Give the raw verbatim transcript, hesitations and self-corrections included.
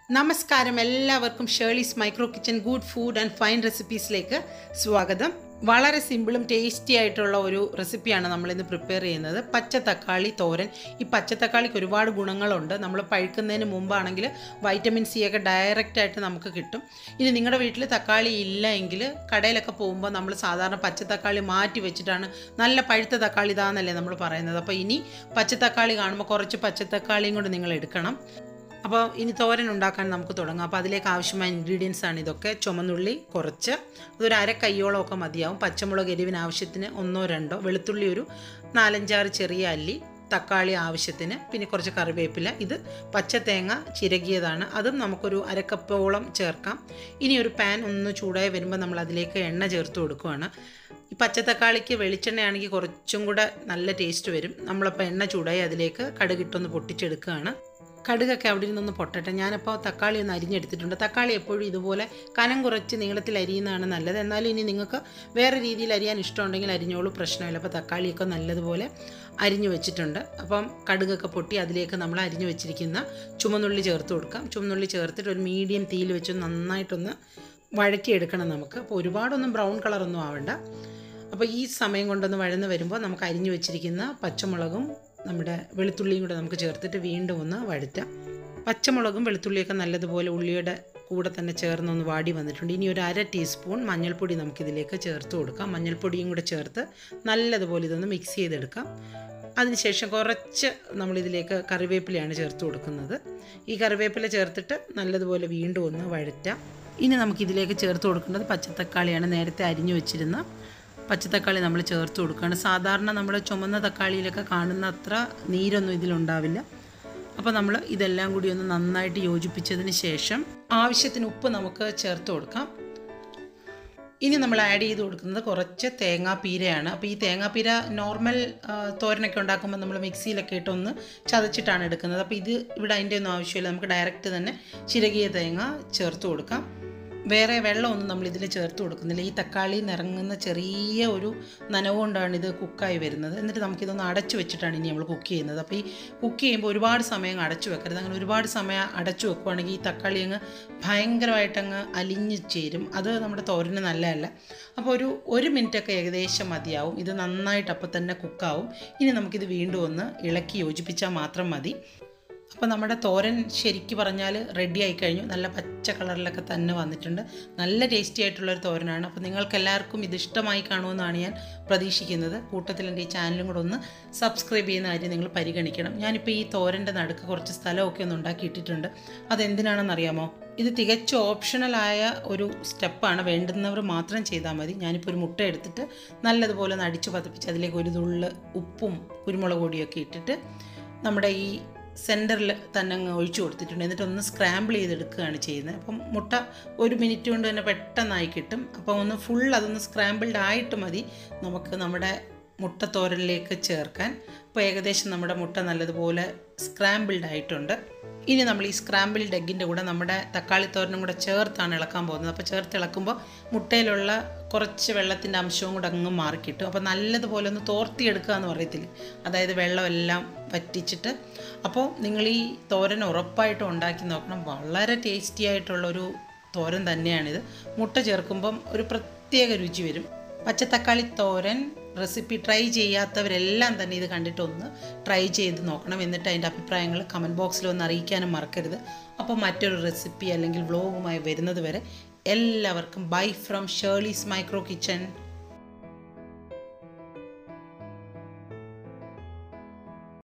നമസ്കാരം എല്ലാവർക്കും Shirley's micro kitchen good food and fine റെസിപ്പീസിലേക്ക് സ്വാഗതം. വളരെ സിമ്പിളും ടേസ്റ്റി ആയിട്ടുള്ള ഒരു റെസിപ്പിയാണ് നമ്മളിന്ന് പ്രിപ്പയർ ചെയ്യുന്നത്. പച്ച തക്കാളി തോരൻ. ഈ പച്ച തക്കാളിക്ക് ഒരുപാട് ഗുണങ്ങളുണ്ട്. നമ്മൾ പഴുക്കുന്നതിന് മുമ്പാണെങ്കിൽ വൈറ്റമിൻ സി ഒക്കെ ഡയറക്റ്റായിട്ട് നമുക്ക് കിട്ടും. ഇനി നിങ്ങളുടെ വീട്ടിൽ തക്കാളി ഇല്ല എങ്കിൽ കടയിലൊക്കെ പോകുമ്പോൾ നമ്മൾ സാധാരണ പച്ച തക്കാളി മാറ്റി വെച്ചിട്ടാണ് നല്ല പഴുത്ത തക്കാളി ഇതാണെന്നല്ലേ നമ്മൾ പറയുന്നത്. അപ്പോൾ ഇനി പച്ച തക്കാളി കാണുമ്പോൾ കുറച്ച് പച്ച തക്കാളിയും കൂടെ നിങ്ങൾ എടുക്കണം. അപ്പോൾ ഇനി തോരൻ ഉണ്ടാക്കാൻ നമുക്ക് തുടങ്ങാം. അപ്പോൾ അതിലേക്ക് ആവശ്യമായ ഇൻഗ്രീഡിയൻസ് ആണ് ഇതൊക്കെ. ചുമന്നുള്ളി കുറച്ച്, അതൊരു അര കയ്യോളം ഒക്കെ മതിയാവും. പച്ചമുളക് എരിവിന് ആവശ്യത്തിന് ഒന്നോ രണ്ടോ, വെളുത്തുള്ളി ഒരു നാലഞ്ചാറ് ചെറിയ അല്ലി, തക്കാളി ആവശ്യത്തിന്, പിന്നെ കുറച്ച് കറിവേപ്പില. ഇത് പച്ച തേങ്ങ ചിരകിയതാണ്, അതും നമുക്കൊരു അരക്കപ്പോളം ചേർക്കാം. ഇനി ഒരു പാൻ ഒന്ന് ചൂടായി വരുമ്പോൾ നമ്മൾ അതിലേക്ക് എണ്ണ ചേർത്ത് കൊടുക്കുകയാണ്. ഈ പച്ചത്തക്കാളിക്ക് വെളിച്ചെണ്ണയാണെങ്കിൽ കുറച്ചും കൂടെ നല്ല ടേസ്റ്റ് വരും. നമ്മളപ്പോൾ എണ്ണ ചൂടായി അതിലേക്ക് കടുകിട്ടൊന്ന് പൊട്ടിച്ചെടുക്കുകയാണ്. കടുകൊക്കെ അവിടെ നിന്നൊന്ന് പൊട്ടട്ടെ. ഞാനപ്പോൾ തക്കാളി ഒന്ന് അരിഞ്ഞെടുത്തിട്ടുണ്ട്. തക്കാളി എപ്പോഴും ഇതുപോലെ കനം കുറച്ച് നീളത്തിൽ അരിയുന്നതാണ് നല്ലത്. എന്നാലും ഇനി നിങ്ങൾക്ക് വേറെ രീതിയിൽ അരിയാൻ ഇഷ്ടമുണ്ടെങ്കിൽ അരിഞ്ഞോളൂ, പ്രശ്നമില്ല. അപ്പോൾ തക്കാളിയൊക്കെ നല്ലതുപോലെ അരിഞ്ഞു വെച്ചിട്ടുണ്ട്. അപ്പം കടുകൊക്കെ പൊട്ടി അതിലേക്ക് നമ്മൾ അരിഞ്ഞു വെച്ചിരിക്കുന്ന ചുമന്നുള്ളി ചേർത്ത് കൊടുക്കാം. ചുമന്നുള്ളി ചേർത്തിട്ട് ഒരു മീഡിയം തീയിൽ വെച്ച് നന്നായിട്ടൊന്ന് വഴറ്റിയെടുക്കണം നമുക്ക്. അപ്പോൾ ഒരുപാടൊന്നും ബ്രൗൺ കളറൊന്നും ആവണ്ട. അപ്പോൾ ഈ സമയം കൊണ്ടൊന്ന് വഴന്ന് വരുമ്പോൾ നമുക്ക് അരിഞ്ഞു വെച്ചിരിക്കുന്ന പച്ചമുളകും നമ്മുടെ വെളുത്തുള്ളിയും കൂടെ നമുക്ക് ചേർത്തിട്ട് വീണ്ടും ഒന്ന് വഴറ്റാം. പച്ചമുളകും വെളുത്തുള്ളിയൊക്കെ നല്ലതുപോലെ ഉള്ളിയുടെ കൂടെ തന്നെ ചേർന്നൊന്ന് വാടി വന്നിട്ടുണ്ട്. ഇനി ഒരു അര ടീസ്പൂൺ മഞ്ഞൾപ്പൊടി നമുക്കിതിലേക്ക് ചേർത്ത് കൊടുക്കാം. മഞ്ഞൾപ്പൊടിയും കൂടെ ചേർത്ത് നല്ലതുപോലെ ഇതൊന്ന് മിക്സ് ചെയ്തെടുക്കാം. അതിനുശേഷം കുറച്ച് നമ്മളിതിലേക്ക് കറിവേപ്പിലയാണ് ചേർത്ത് കൊടുക്കുന്നത്. ഈ കറിവേപ്പില ചേർത്തിട്ട് നല്ലതുപോലെ വീണ്ടും ഒന്ന് വഴറ്റാം. ഇനി നമുക്കിതിലേക്ക് ചേർത്ത് കൊടുക്കേണ്ടത് പച്ചത്തക്കാളിയാണ്. നേരത്തെ അരിഞ്ഞു വെച്ചിരുന്ന പച്ചത്തക്കാളി നമ്മൾ ചേർത്ത് കൊടുക്കുകയാണ്. സാധാരണ നമ്മൾ ചുമന്ന തക്കാളിയിലൊക്കെ കാണുന്ന അത്ര നീരൊന്നും ഇതിലുണ്ടാവില്ല. അപ്പോൾ നമ്മൾ ഇതെല്ലാം കൂടി ഒന്ന് നന്നായിട്ട് യോജിപ്പിച്ചതിന് ശേഷം ആവശ്യത്തിന് ഉപ്പ് നമുക്ക് ചേർത്ത് കൊടുക്കാം. ഇനി നമ്മൾ ആഡ് ചെയ്ത് കൊടുക്കുന്നത് കുറച്ച് തേങ്ങാപ്പീരയാണ്. അപ്പോൾ ഈ തേങ്ങാപ്പീര നോർമൽ തോരനൊക്കെ ഉണ്ടാക്കുമ്പോൾ നമ്മൾ മിക്സിയിലൊക്കെ ഇട്ടൊന്ന് ചതച്ചിട്ടാണ് എടുക്കുന്നത്. അപ്പോൾ ഇത് ഇവിടെ അതിൻ്റെ ഒന്നും ആവശ്യമില്ല. നമുക്ക് ഡയറക്റ്റ് തന്നെ ചിരകിയ തേങ്ങ ചേർത്ത് കൊടുക്കാം. വേറെ വെള്ളമൊന്നും നമ്മളിതിൽ ചേർത്ത് കൊടുക്കുന്നില്ല. ഈ തക്കാളി നിറങ്ങുന്ന ചെറിയ ഒരു നനവ് കൊണ്ടാണ് ഇത് കുക്കായി വരുന്നത്. എന്നിട്ട് നമുക്കിതൊന്ന് അടച്ചു വെച്ചിട്ടാണ് ഇനി നമ്മൾ കുക്ക് ചെയ്യുന്നത്. അപ്പോൾ ഈ കുക്ക് ചെയ്യുമ്പോൾ ഒരുപാട് സമയം അടച്ചു വെക്കരുത്. അങ്ങനെ ഒരുപാട് സമയം അടച്ചു വെക്കുകയാണെങ്കിൽ ഈ തക്കാളി അങ്ങ് ഭയങ്കരമായിട്ടങ്ങ് അലിഞ്ഞ് ചേരും. അത് നമ്മുടെ തോരന് നല്ലതല്ല. അപ്പോൾ ഒരു ഒരു മിനിറ്റൊക്കെ ഏകദേശം മതിയാവും. ഇത് നന്നായിട്ട് അപ്പം തന്നെ കുക്കാവും. ഇനി നമുക്കിത് വീണ്ടും ഒന്ന് ഇളക്കി യോജിപ്പിച്ചാൽ മാത്രം മതി. അപ്പോൾ നമ്മുടെ തോരൻ ശരിക്ക് പറഞ്ഞാൽ റെഡി ആയി കഴിഞ്ഞു. നല്ല പച്ച കളറിലൊക്കെ തന്നെ വന്നിട്ടുണ്ട്. നല്ല ടേസ്റ്റി ആയിട്ടുള്ളൊരു തോരനാണ്. അപ്പോൾ നിങ്ങൾക്കെല്ലാവർക്കും ഇത് ഇഷ്ടമായി കാണുമെന്നാണ് ഞാൻ പ്രതീക്ഷിക്കുന്നത്. കൂട്ടത്തിൽ എൻ്റെ ഈ ചാനലും കൂടെ ഒന്ന് സബ്സ്ക്രൈബ് ചെയ്യുന്ന കാര്യം നിങ്ങൾ പരിഗണിക്കണം. ഞാനിപ്പോൾ ഈ തോരൻ്റെ നടുക്ക് കുറച്ച് സ്ഥലമൊക്കെ ഒന്ന് ഉണ്ടാക്കിയിട്ടിട്ടുണ്ട്. അതെന്തിനാണെന്നറിയാമോ? ഇത് തികച്ചും ഓപ്ഷണലായ ഒരു സ്റ്റെപ്പാണ്. വേണ്ടുന്നവർ മാത്രം ചെയ്താൽ മതി. ഞാനിപ്പോൾ ഒരു മുട്ട എടുത്തിട്ട് നല്ലതുപോലെ ഒന്ന് അടിച്ച് പതിപ്പിച്ച് അതിലേക്ക് ഒരു തുള്ളി ഉപ്പും കുരുമുളക് പൊടിയൊക്കെ ഇട്ടിട്ട് നമ്മുടെ ഈ സെൻറ്ററിൽ തന്നെ അങ്ങ് ഒഴിച്ചു കൊടുത്തിട്ടുണ്ട്. എന്നിട്ടൊന്ന് സ്ക്രാമ്പിൾ ചെയ്തെടുക്കുകയാണ് ചെയ്യുന്നത്. അപ്പം മുട്ട ഒരു മിനിറ്റ് കൊണ്ട് തന്നെ പെട്ടെന്നായി കിട്ടും. അപ്പോൾ ഒന്ന് ഫുൾ അതൊന്ന് സ്ക്രാമ്പിൾഡ് ആയിട്ട് മതി നമുക്ക് നമ്മുടെ മുട്ട തോരനിലേക്ക് ചേർക്കാൻ. അപ്പോൾ ഏകദേശം നമ്മുടെ മുട്ട നല്ലതുപോലെ സ്ക്രാമ്പിൾഡ് ആയിട്ടുണ്ട്. ഇനി നമ്മൾ ഈ സ്ക്രാമ്പിൾഡ് എഗ്ഗിൻ്റെ കൂടെ നമ്മുടെ തക്കാളി തോരനും കൂടെ ചേർത്താണ് ഇളക്കാൻ പോകുന്നത്. അപ്പോൾ ചേർത്ത് ഇളക്കുമ്പോൾ മുട്ടയിലുള്ള കുറച്ച് വെള്ളത്തിൻ്റെ അംശവും കൂടെ അങ്ങ് മാറിക്കിട്ടും. അപ്പോൾ നല്ലതുപോലെ ഒന്ന് തോർത്തിയെടുക്കുക എന്ന് പറയത്തില്ല, അതായത് വെള്ളമെല്ലാം വറ്റിച്ചിട്ട്. അപ്പോൾ നിങ്ങൾ ഈ തോരൻ ഉറപ്പായിട്ടും ഉണ്ടാക്കി നോക്കണം. വളരെ ടേസ്റ്റി ആയിട്ടുള്ളൊരു തോരൻ തന്നെയാണിത്. മുട്ട ചേർക്കുമ്പം ഒരു പ്രത്യേക രുചി വരും. പച്ചത്തക്കാളി തോരൻ റെസിപ്പി ട്രൈ ചെയ്യാത്തവരെല്ലാം തന്നെ ഇത് കണ്ടിട്ടൊന്ന് ട്രൈ ചെയ്ത് നോക്കണം. എന്നിട്ട് അതിൻ്റെ അഭിപ്രായങ്ങൾ കമൻറ്റ് ബോക്സിൽ ഒന്ന് അറിയിക്കാനും മറക്കരുത്. അപ്പോൾ മറ്റൊരു റെസിപ്പി അല്ലെങ്കിൽ വ്ലോഗുമായി വരുന്നത് വരെ എല്ലാവർക്കും bye from Shirley's micro kitchen.